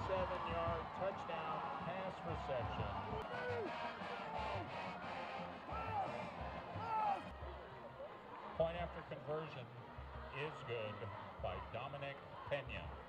27-yard touchdown pass reception. Point after conversion is good by Dominic Pena.